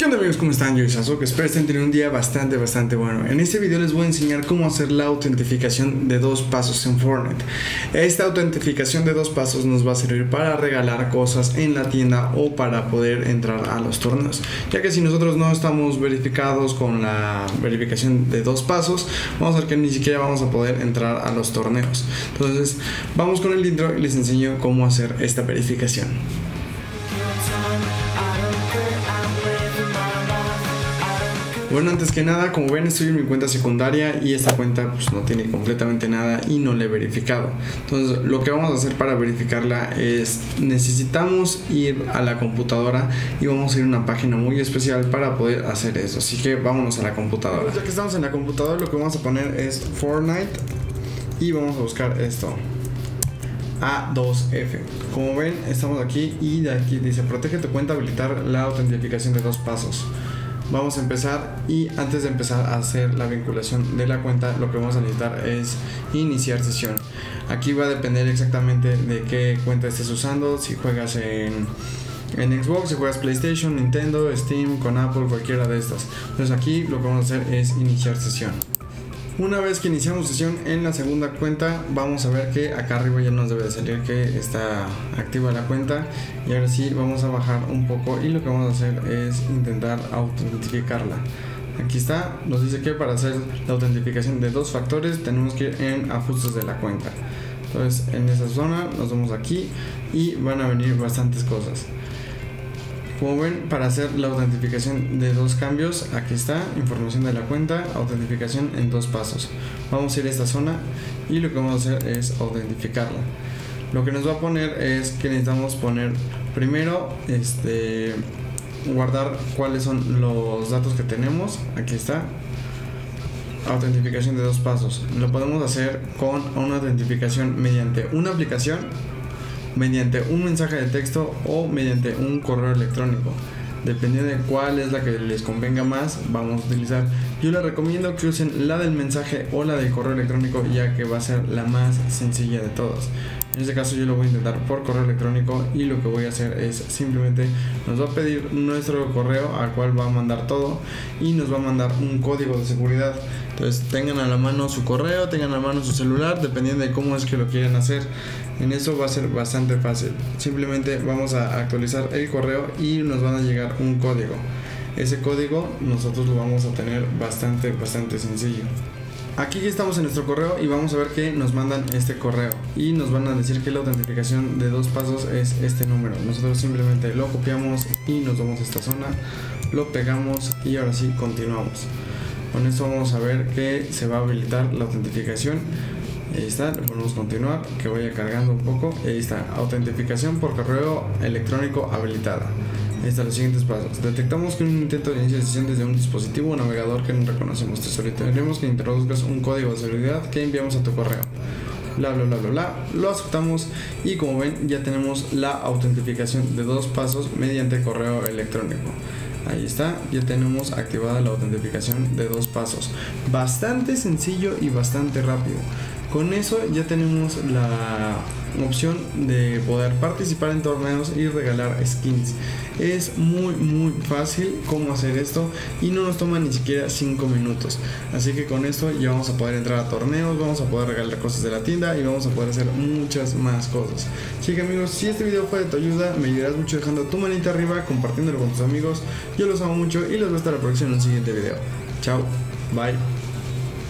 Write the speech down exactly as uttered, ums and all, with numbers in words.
¿Qué onda amigos? ¿Cómo están? Yo soy Sasuke, espero estén teniendo un día bastante bastante bueno. En este video les voy a enseñar cómo hacer la autentificación de dos pasos en Fortnite. Esta autentificación de dos pasos nos va a servir para regalar cosas en la tienda o para poder entrar a los torneos, ya que si nosotros no estamos verificados con la verificación de dos pasos, vamos a ver que ni siquiera vamos a poder entrar a los torneos. Entonces vamos con el intro y les enseño cómo hacer esta verificación. Bueno, antes que nada, como ven, estoy en mi cuenta secundaria y esta cuenta pues no tiene completamente nada y no la he verificado. Entonces lo que vamos a hacer para verificarla es, necesitamos ir a la computadora y vamos a ir a una página muy especial para poder hacer eso. Así que vámonos a la computadora. Pues ya que estamos en la computadora, lo que vamos a poner es Fortnite y vamos a buscar esto, A dos F. Como ven, estamos aquí y de aquí dice protege tu cuenta, habilitar la autentificación de dos pasos. Vamos a empezar y antes de empezar a hacer la vinculación de la cuenta, lo que vamos a necesitar es iniciar sesión. Aquí va a depender exactamente de qué cuenta estés usando, si juegas en, en Xbox, si juegas PlayStation, Nintendo, Steam, con Apple, cualquiera de estas. Entonces aquí lo que vamos a hacer es iniciar sesión. Una vez que iniciamos sesión en la segunda cuenta, vamos a ver que acá arriba ya nos debe de salir que está activa la cuenta. Y ahora sí vamos a bajar un poco y lo que vamos a hacer es intentar autentificarla. Aquí está, nos dice que para hacer la autentificación de dos factores tenemos que ir en ajustes de la cuenta. Entonces en esa zona nos vamos aquí y van a venir bastantes cosas. Como ven, para hacer la autentificación de dos cambios, aquí está, información de la cuenta, autentificación en dos pasos. Vamos a ir a esta zona y lo que vamos a hacer es autentificarla. Lo que nos va a poner es que necesitamos poner primero, este, guardar cuáles son los datos que tenemos. Aquí está, autentificación de dos pasos. Lo podemos hacer con una autentificación mediante una aplicación, mediante un mensaje de texto o mediante un correo electrónico. Dependiendo de cuál es la que les convenga más, vamos a utilizar. Yo les recomiendo que usen la del mensaje o la del correo electrónico, ya que va a ser la más sencilla de todas. En este caso yo lo voy a intentar por correo electrónico y lo que voy a hacer es simplemente nos va a pedir nuestro correo al cual va a mandar todo y nos va a mandar un código de seguridad. Entonces tengan a la mano su correo, tengan a la mano su celular, dependiendo de cómo es que lo quieran hacer. En eso va a ser bastante fácil. Simplemente vamos a actualizar el correo y nos van a llegar un código. Ese código nosotros lo vamos a tener bastante bastante sencillo. Aquí ya estamos en nuestro correo y vamos a ver que nos mandan este correo y nos van a decir que la autentificación de dos pasos es este número. Nosotros simplemente lo copiamos y nos vamos a esta zona, lo pegamos y ahora sí continuamos. Con esto vamos a ver que se va a habilitar la autentificación. Ahí está, le ponemos continuar, que vaya cargando un poco. Ahí está, autentificación por correo electrónico habilitada. Ahí están los siguientes pasos. Detectamos que un intento de inicio de sesión desde un dispositivo o navegador que no reconocemos. Te solicitaremos que introduzcas un código de seguridad que enviamos a tu correo. Bla bla bla bla bla. Lo aceptamos y como ven ya tenemos la autentificación de dos pasos mediante correo electrónico. Ahí está, ya tenemos activada la autentificación de dos pasos. Bastante sencillo y bastante rápido. Con eso ya tenemos la opción de poder participar en torneos y regalar skins. Es muy muy fácil cómo hacer esto y no nos toma ni siquiera cinco minutos. Así que con esto ya vamos a poder entrar a torneos, vamos a poder regalar cosas de la tienda y vamos a poder hacer muchas más cosas. Así que amigos, si este video fue de tu ayuda, me ayudarás mucho dejando tu manita arriba, compartiéndolo con tus amigos. Yo los amo mucho y los veo hasta la próxima en un siguiente video. Chao, bye.